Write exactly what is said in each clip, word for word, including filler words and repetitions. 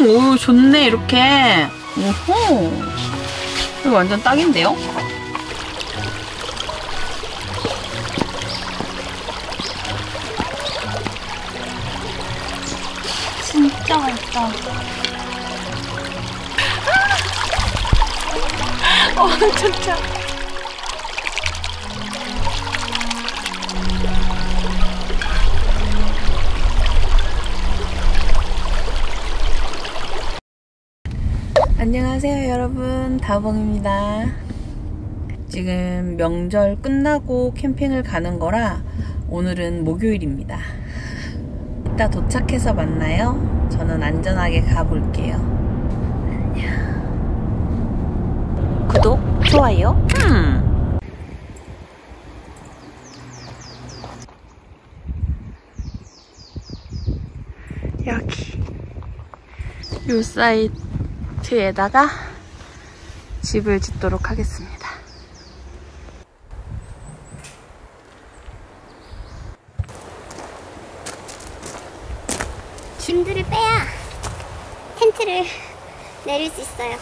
오, 좋네, 이렇게. 오호. 이거 완전 딱인데요? 진짜 맛있다. 와, 진짜. 안녕하세요 여러분, 다봉입니다. 지금 명절 끝나고 캠핑을 가는 거라 오늘은 목요일입니다. 이따 도착해서 만나요. 저는 안전하게 가볼게요. 안녕. 구독, 좋아요. 음. 여기 요 사이트에다가 집을 짓도록 하겠습니다. 짐들을 빼야 텐트를 내릴 수 있어요.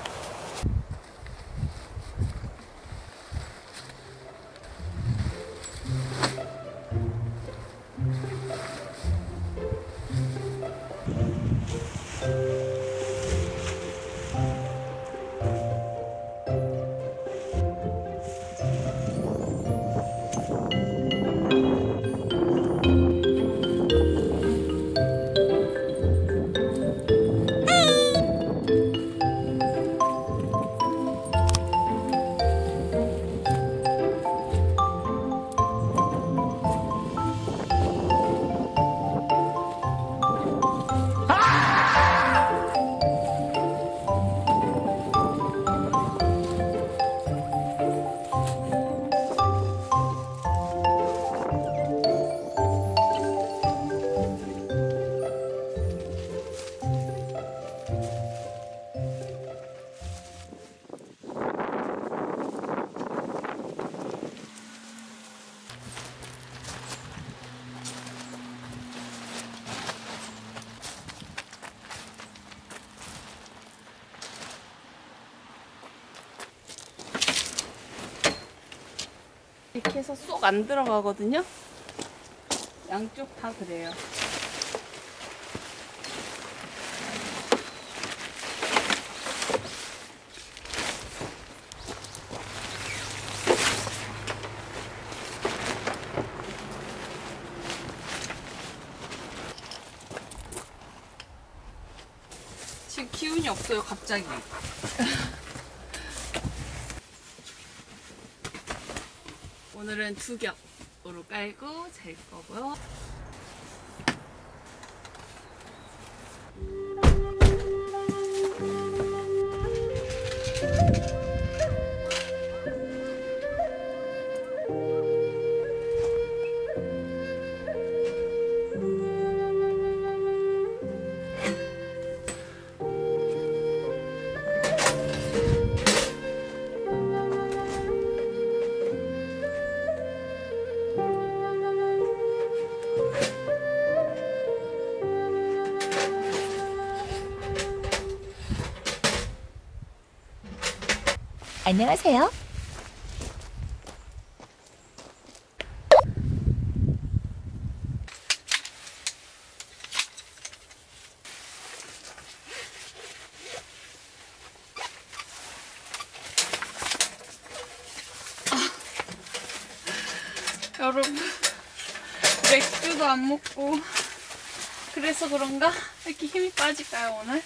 이렇게 해서 쏙 안 들어가거든요. 양쪽 다 그래요. 지금 기운이 없어요, 갑자기. 오늘은 두 겹으로 깔고 잘 거고요. 안녕하세요. 아, 여러분, 맥주도 안 먹고 그래서 그런가? 이렇게 힘이 빠질까요, 오늘?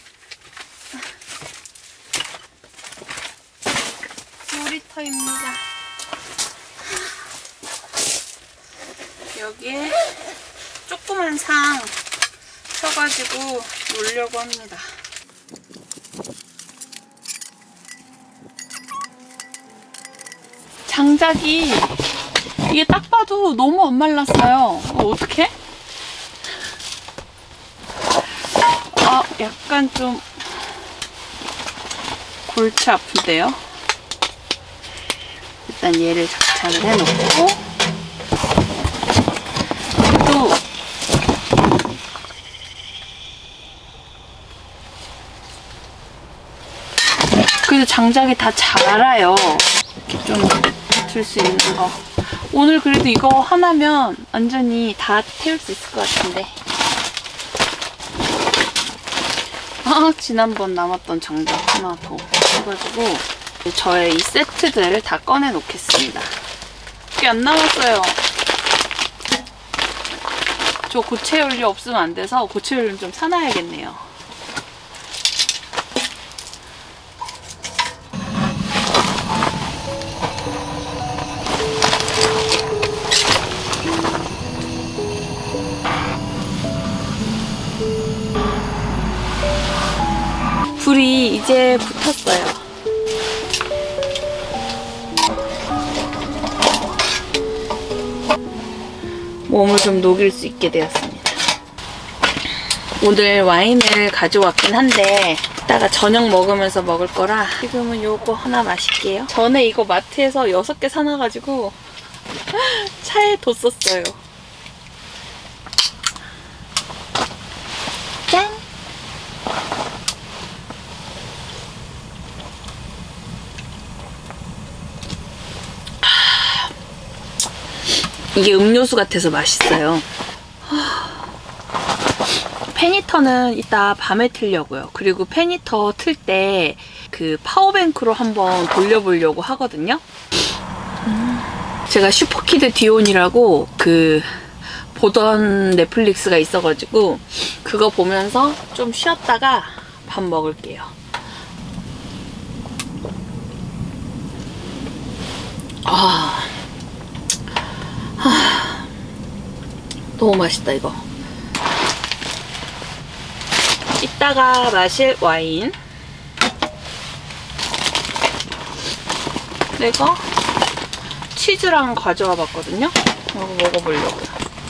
놀이터입니다. 여기에 조그만 상 쳐가지고 놀려고 합니다. 장작이 이게 딱 봐도 너무 안 말랐어요. 이거 어떡해? 아, 약간 좀 골치 아픈데요? 일단 얘를 장착을 해놓고, 또 장작이 다 자라요. 이렇게 좀 붙을 수 있는 거. 오늘 그래도 이거 하나면 완전히 다 태울 수 있을 것 같은데. 아, 지난번 남았던 장작 하나 더 해가지고 저의 이 세트들을 다 꺼내 놓겠습니다. 꽤 안 남았어요. 저 고체 연료 없으면 안 돼서 고체 연료 좀 사놔야겠네요. 불이 이제 붙었어요. 몸을 좀 녹일 수 있게 되었습니다. 오늘 와인을 가져왔긴 한데 이따가 저녁 먹으면서 먹을 거라 지금은 요거 하나 마실게요. 전에 이거 마트에서 여섯 개 사놔가지고 차에 뒀었어요. 짠! 이게 음료수 같아서 맛있어요. 페니터는 이따 밤에 틀려고요. 그리고 페니터 틀 때 그 파워뱅크로 한번 돌려보려고 하거든요. 음. 제가 슈퍼키드 디온이라고 그 보던 넷플릭스가 있어가지고 그거 보면서 좀 쉬었다가 밥 먹을게요. 아, 하... 너무 맛있다 이거. 이따가 마실 와인. 내가 치즈랑 가져와 봤거든요. 이거 먹어보려고요.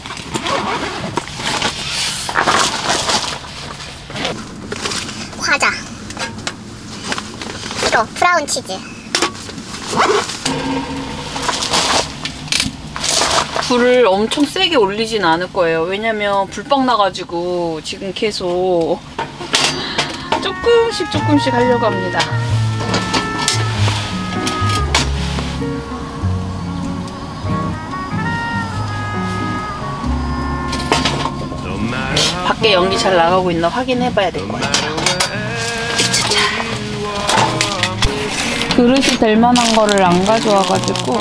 과자. 이거 브라운 치즈. 불을 엄청 세게 올리진 않을 거예요. 왜냐면 불빵 나가지고 지금 계속 조금씩 조금씩 하려고 합니다. 밖에 연기 잘 나가고 있나 확인해봐야 될 것 같아요. 그릇이 될 만한 거를 안 가져와가지고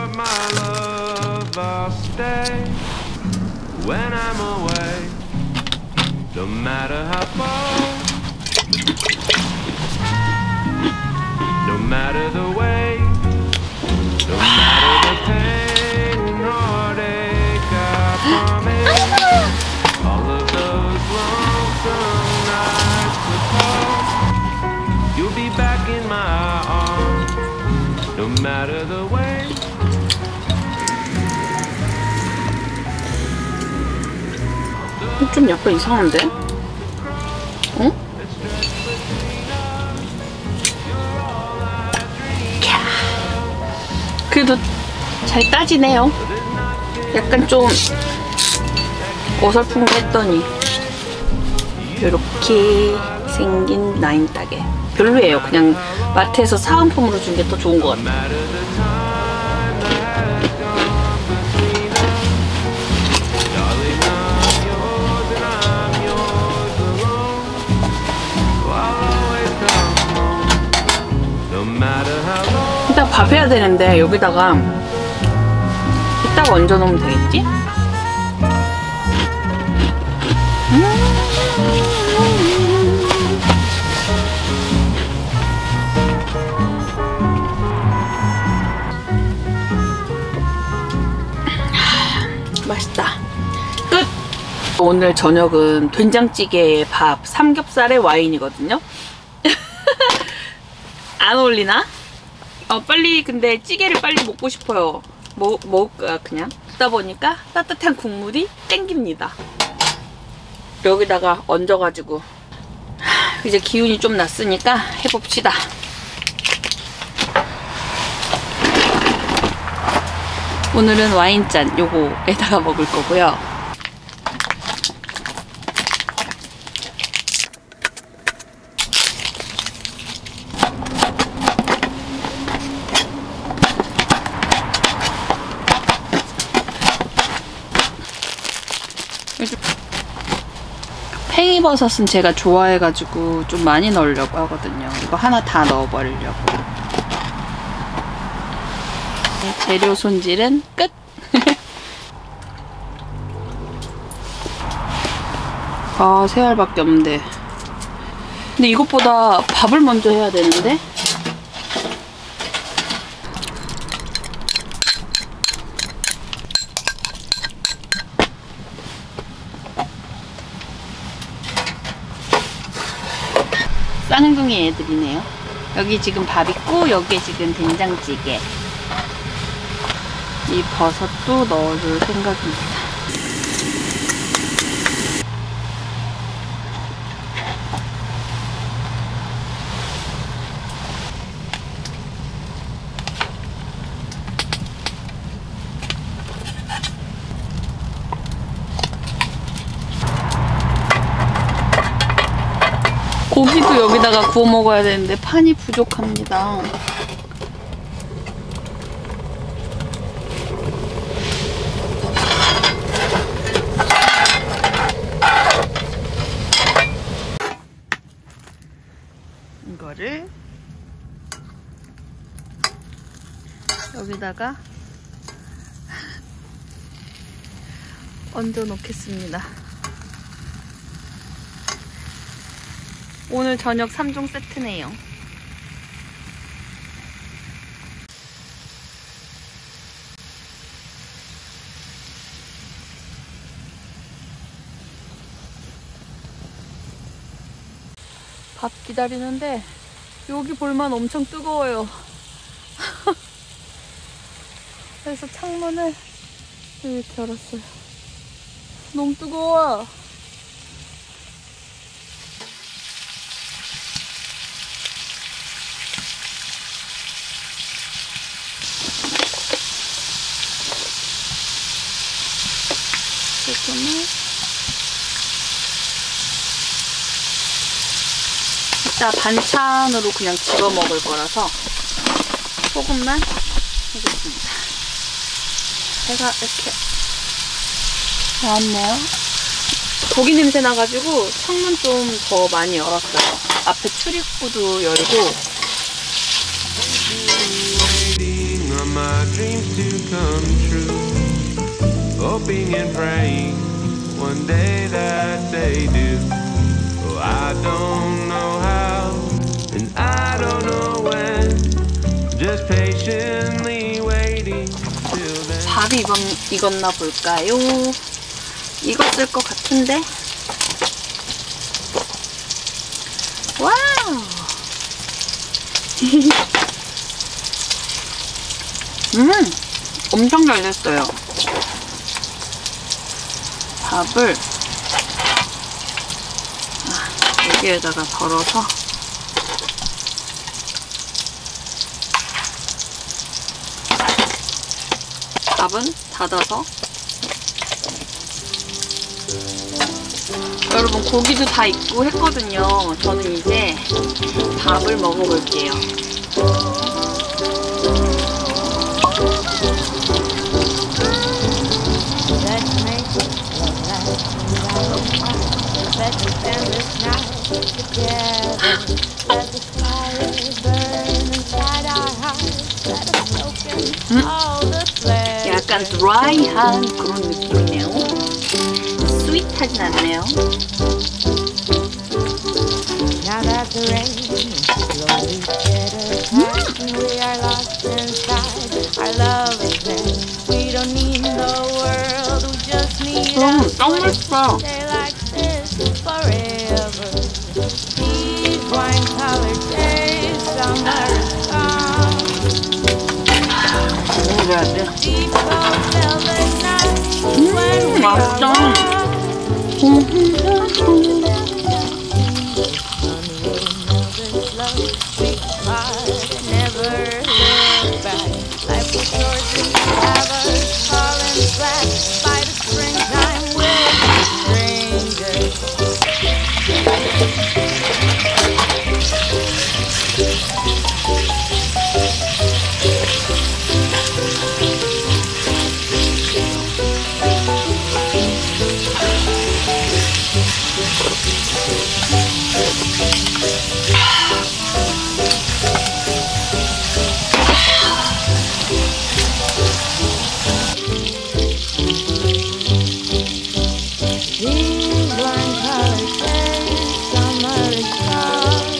좀 약간 이상한데? 응? 그래도 잘 따지네요. 약간 좀 어설픈 거 했더니 이렇게 생긴 나인 따개 별로예요. 그냥 마트에서 사은품으로 준 게 더 좋은 것 같아요. 일단 밥 해야 되는데 여기다가 이따가 얹어 놓으면 되겠지? 음 맛있다. 끝! 오늘 저녁은 된장찌개에 밥, 삼겹살에 와인이거든요. 안 어울리나? 어, 빨리 근데 찌개를 빨리 먹고 싶어요. 뭐, 먹을까 그냥? 듣다 보니까 따뜻한 국물이 땡깁니다. 여기다가 얹어가지고 이제 기운이 좀 났으니까 해봅시다. 오늘은 와인잔 요거에다가 먹을 거고요. 팽이버섯은 제가 좋아해가지고 좀 많이 넣으려고 하거든요. 이거 하나 다 넣어버리려고. 네, 재료 손질은 끝! 아, 세 알밖에 없는데. 근데 이것보다 밥을 먼저 해야 되는데? 쌍둥이 애들이네요. 여기 지금 밥 있고 여기에 지금 된장찌개. 이 버섯도 넣어줄 생각입니다. 고기도 여기다가 구워 먹어야 되는데 판이 부족합니다. 이거를 여기다가 얹어 놓겠습니다. 오늘 저녁 삼 종 세트네요. 밥 기다리는데 여기 볼만 엄청 뜨거워요. 그래서 창문을 이렇게 열었어요. 너무 뜨거워. 소금을 이따 반찬으로 그냥 집어 먹을 거라서 소금만 해줬습니다. 해가 이렇게 나왔네요. 고기 냄새 나가지고 창문 좀 더 많이 열었어요. 앞에 출입구도 열고. Hoping and praying one day that they do. Oh, I don't know how and I don't know when. Just patiently waiting till then. 밥이 익었, 익었나 볼까요? 익었을 것 같은데. 와우. 음, 엄청 잘 됐어요. 밥을 아, 여기에다가 덜어서 밥은 닫아서. 여러분 고기도 다 익고 했거든요. 저는 이제 밥을 먹어볼게요. 음? 약간 드라이한 그런 느낌이네요. 스윗하진 않네요. 음, 너무 맛있어. 먹어야 돼. 음, 맛있다. blind colors say summer is come.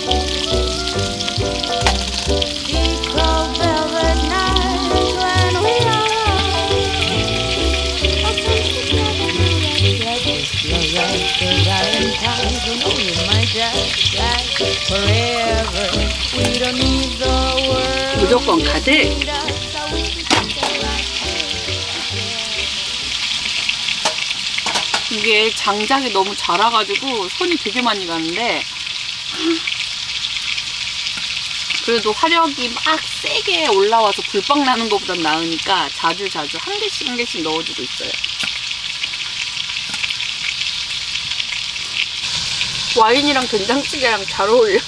Deep cold velvet nights when we are alone. Oh, come together, let this love right for Valentine's. You know you might just last forever. We don't need the world. 무조건 가득. 이게 장작이 너무 자라가지고 손이 되게 많이 가는데 그래도 화력이 막 세게 올라와서 불빵 나는 것보단 나으니까 자주 자주 한 개씩 한 개씩 넣어주고 있어요. 와인이랑 된장찌개랑 잘 어울려.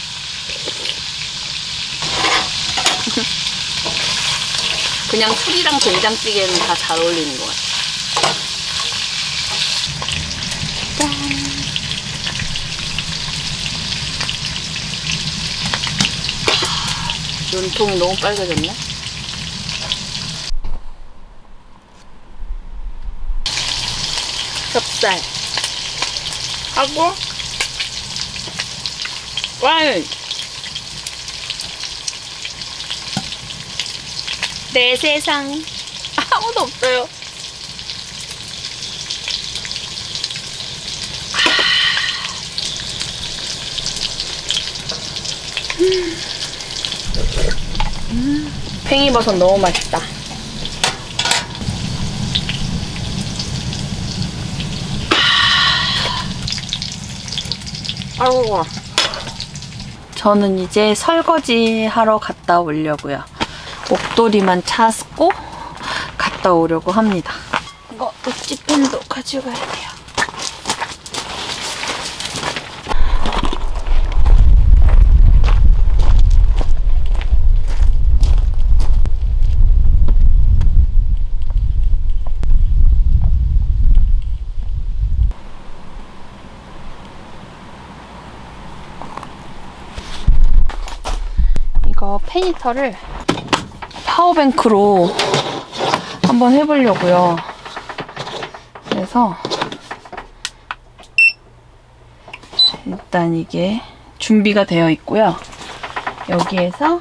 그냥 술이랑 된장찌개는 다 잘 어울리는 것 같아요. 눈통이 너무 빨개졌네. 찹쌀 하고 와인. 내 세상 아무도 없어요. 음. 음, 팽이버섯 너무 맛있다. 아이고. 저는 이제 설거지 하러 갔다 오려고요. 목도리만 찾고 갔다 오려고 합니다. 이거 묵지펜도 가져가야 돼요. 이거 페니터를 파워뱅크로 한번 해보려고요. 그래서 일단 이게 준비가 되어 있고요. 여기에서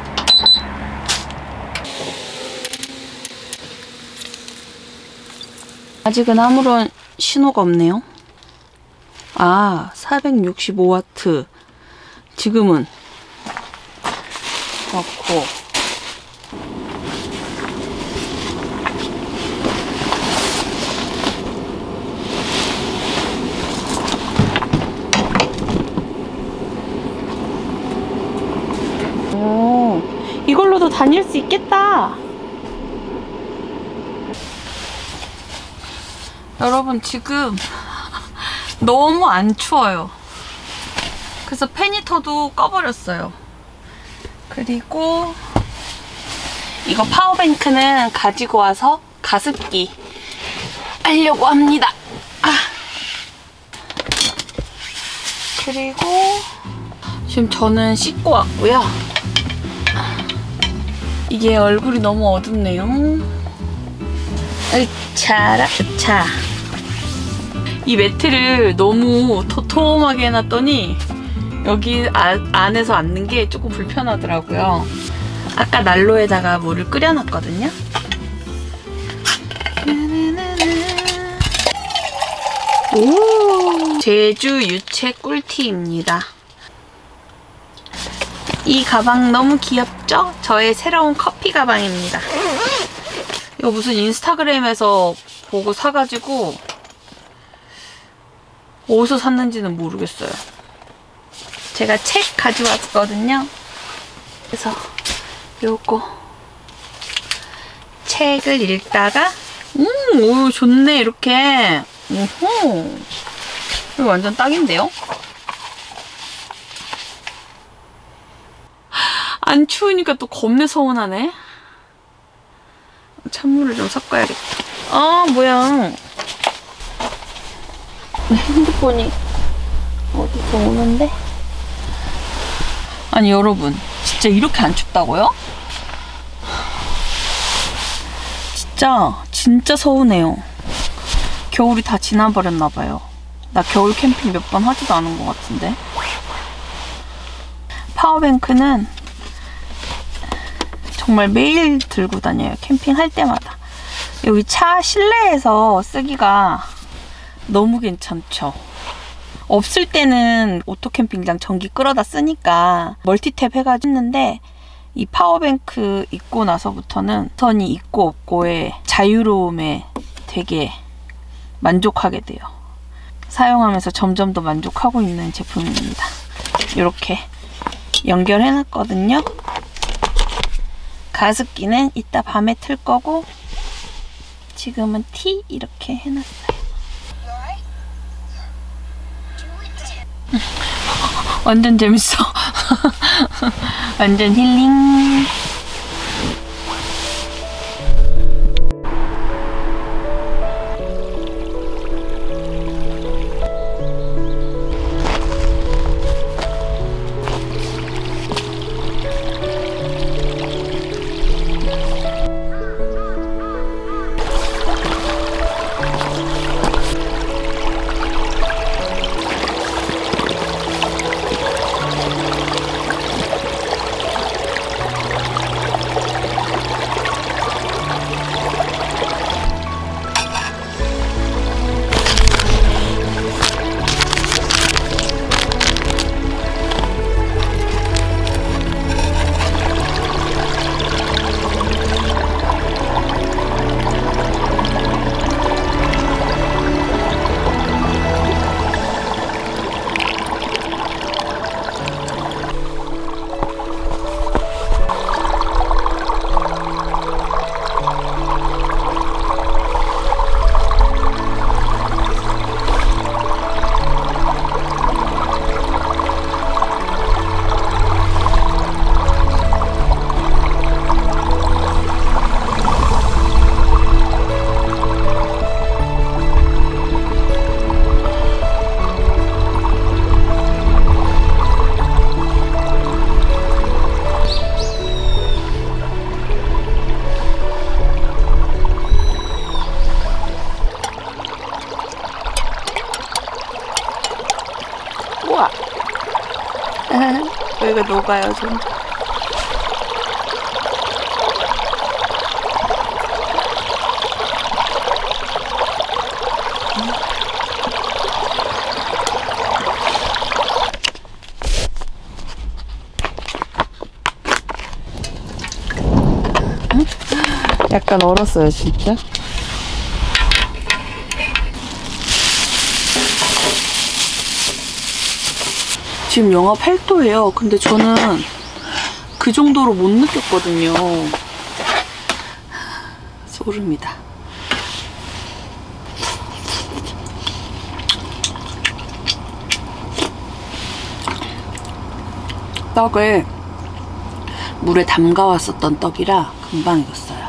아직은 아무런 신호가 없네요. 아, 사백육십오 와트. 지금은 넣고 오, 이걸로도 다닐 수 있겠다. 여러분 지금 너무 안 추워요. 그래서 페니터도 꺼버렸어요. 그리고 이거 파워뱅크는 가지고 와서 가습기 하려고 합니다. 아. 그리고 지금 저는 씻고 왔고요. 이게 얼굴이 너무 어둡네요. 으차라 으차. 이 매트를 너무 토톰하게 해놨더니 여기 아, 안에서 앉는 게 조금 불편하더라고요. 아까 난로에다가 물을 끓여놨거든요. 오, 제주 유채 꿀티입니다. 이 가방 너무 귀엽죠? 저의 새로운 커피 가방입니다. 이거 무슨 인스타그램에서 보고 사가지고 어디서 샀는지는 모르겠어요. 제가 책 가져왔거든요. 그래서 요거 책을 읽다가 음, 오, 좋네 이렇게. 오호, 이거 완전 딱인데요? 안 추우니까 또 겁내 서운하네. 찬물을 좀 섞어야겠다. 아, 뭐야. 핸드폰이 어디서 오는데? 아니 여러분, 진짜 이렇게 안 춥다고요? 진짜 진짜 서운해요. 겨울이 다 지나버렸나봐요. 나 겨울 캠핑 몇 번 하지도 않은 것 같은데. 파워뱅크는 정말 매일 들고 다녀요. 캠핑할 때마다. 여기 차 실내에서 쓰기가 너무 괜찮죠. 없을 때는 오토캠핑장 전기 끌어다 쓰니까 멀티탭 해가지고 했는데, 이 파워뱅크 있고 나서부터는 선이 있고 없고의 자유로움에 되게 만족하게 돼요. 사용하면서 점점 더 만족하고 있는 제품입니다. 이렇게 연결해놨거든요. 가습기는 이따 밤에 틀 거고, 지금은 티 이렇게 해놨어요. 완전 재밌어. 완전 힐링. 우와. 여기가 녹아요, 좀. 약간 얼었어요, 진짜. 지금 영하 팔 도예요. 근데 저는 그 정도로 못 느꼈거든요. 소름이다. 떡을 물에 담가 왔었던 떡이라 금방 익었어요.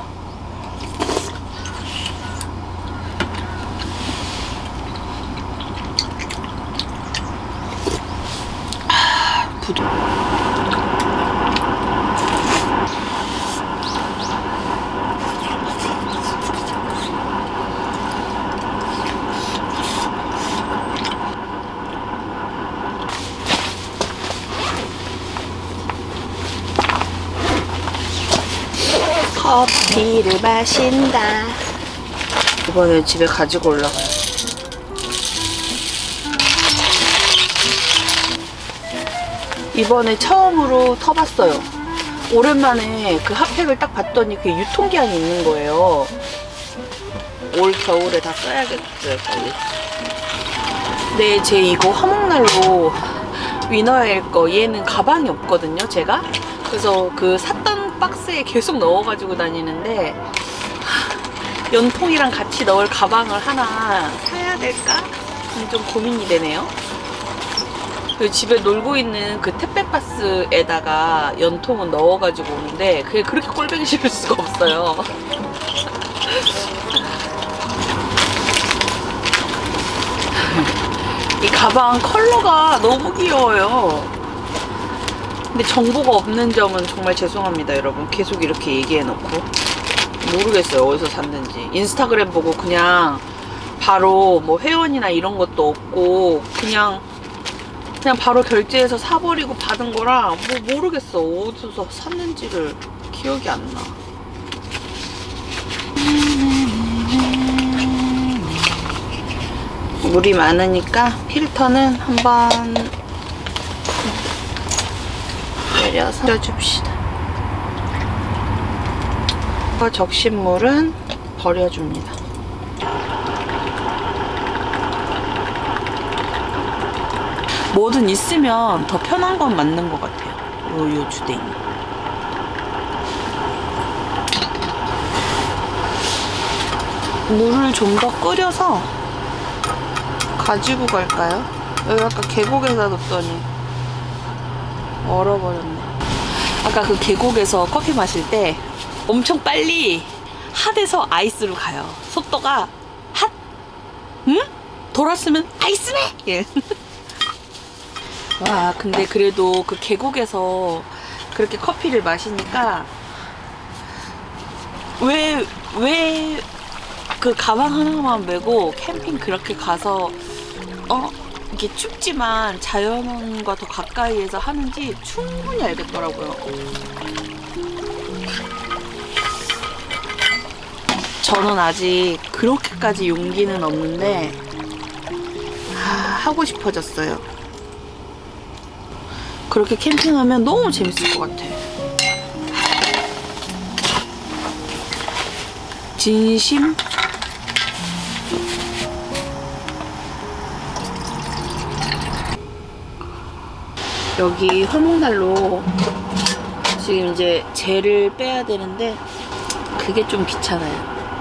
부드 커피를 마신다. 이번에 집에 가지고 올라가요. 이번에 처음으로 터봤어요. 오랜만에 그 핫팩을 딱 봤더니 그게 유통기한이 있는 거예요. 올 겨울에 다 써야겠어요, 빨리. 네, 제 이거 화목난로 위너일 거, 얘는 가방이 없거든요, 제가. 그래서 그 샀던 박스에 계속 넣어가지고 다니는데, 연통이랑 같이 넣을 가방을 하나 사야 될까? 좀 고민이 되네요. 그 집에 놀고 있는 그 택배박스에다가 연통은 넣어가지고 오는데 그게 그렇게 꼴보기 싫을 수가 없어요. 이 가방 컬러가 너무 귀여워요. 근데 정보가 없는 점은 정말 죄송합니다, 여러분. 계속 이렇게 얘기해놓고 모르겠어요, 어디서 샀는지. 인스타그램 보고 그냥 바로 뭐 회원이나 이런 것도 없고 그냥 그냥 바로 결제해서 사버리고 받은 거라 뭐 모르겠어. 어디서 샀는지를 기억이 안 나. 물이 많으니까 필터는 한번 내려서 줍시다. 적신물은 버려줍니다. 뭐든 있으면 더 편한 건 맞는 것 같아요. 요, 요 주댕이. 물을 좀 더 끓여서 가지고 갈까요? 여기 아까 계곡에다 뒀더니 얼어버렸네. 아까 그 계곡에서 커피 마실 때 엄청 빨리 핫에서 아이스로 가요. 속도가 핫! 응? 돌았으면 아이스네! 예. 와, 근데 그래도 그 계곡에서 그렇게 커피를 마시니까 왜, 왜 그 가방 하나만 메고 캠핑 그렇게 가서 어? 이게 춥지만 자연과 더 가까이에서 하는지 충분히 알겠더라고요. 저는 아직 그렇게까지 용기는 없는데 아, 하고 싶어졌어요. 그렇게 캠핑하면 너무 재밌을 것 같아. 진심? 여기 화목난로 지금 이제 젤을 빼야 되는데 그게 좀 귀찮아요.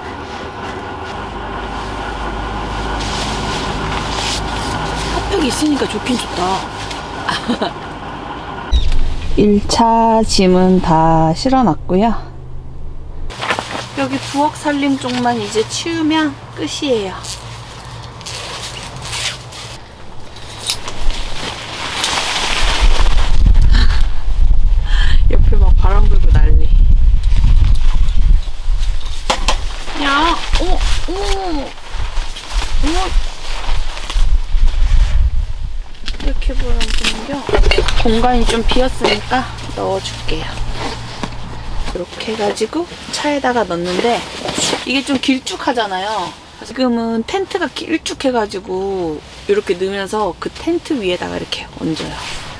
핫팩이 있으니까 좋긴 좋다. 일 차 짐은 다 실어놨고요. 여기 부엌 살림 쪽만 이제 치우면 끝이에요. 옆에 막 바람 불고 난리. 야, 어머, 어머, 어머. 이렇게 바람 부는겨? 공간이 좀 비었으니까 넣어줄게요. 이렇게 해가지고 차에다가 넣는데 이게 좀 길쭉하잖아요. 지금은 텐트가 길쭉해가지고 이렇게 넣으면서 그 텐트 위에다가 이렇게 얹어요.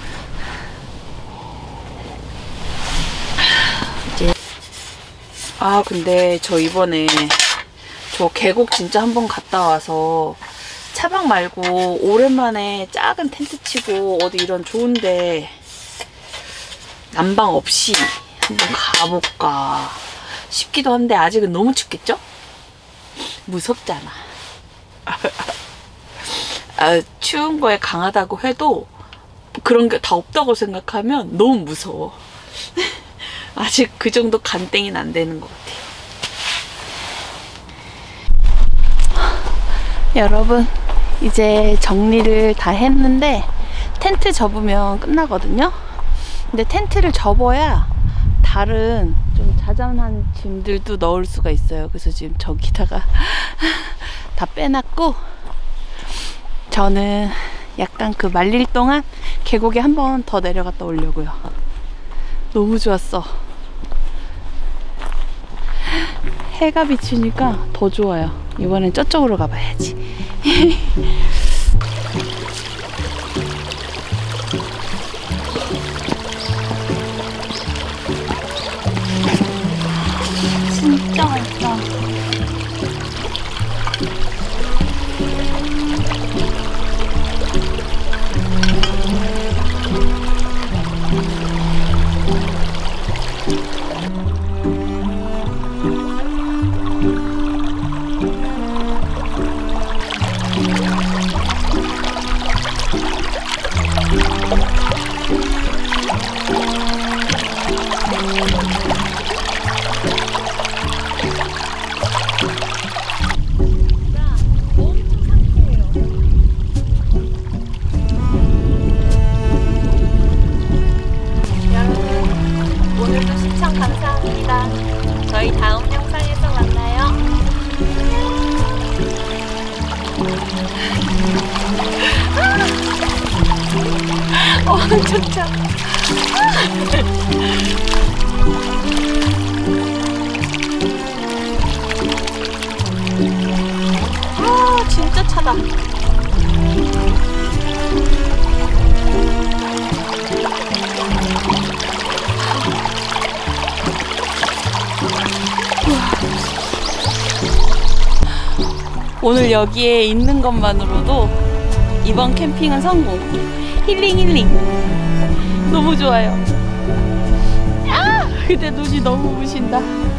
이제 아 근데 저 이번에 저 계곡 진짜 한번 갔다 와서 차박 말고 오랜만에 작은 텐트 치고 어디 이런 좋은데 난방 없이 한번 가볼까 싶기도 한데 아직은 너무 춥겠죠? 무섭잖아. 아, 추운 거에 강하다고 해도 그런 게 다 없다고 생각하면 너무 무서워. 아직 그 정도 간땡이는 안 되는 것 같아요. 여러분 이제 정리를 다 했는데 텐트 접으면 끝나거든요. 근데 텐트를 접어야 다른 좀 자잘한 짐들도 넣을 수가 있어요. 그래서 지금 저기다가 다 빼놨고 저는 약간 그 말릴 동안 계곡에 한 번 더 내려갔다 오려고요. 너무 좋았어. 해가 비치니까 더 좋아요. 이번엔 저쪽으로 가봐야지. 진짜 맛있다. 진짜. 아, 진짜 차다. 오늘 여기에 있는 것만으로도 이번 캠핑은 성공. 힐링 힐링. 너무 좋아요. 아! 근데 눈이 너무 부신다.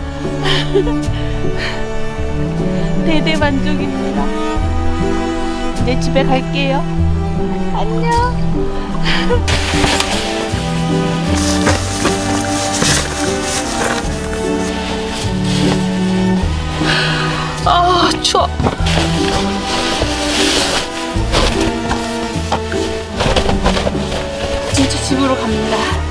대대만족입니다. 이제 집에 갈게요. 안녕. 아, 추워. 진짜 집으로 갑니다.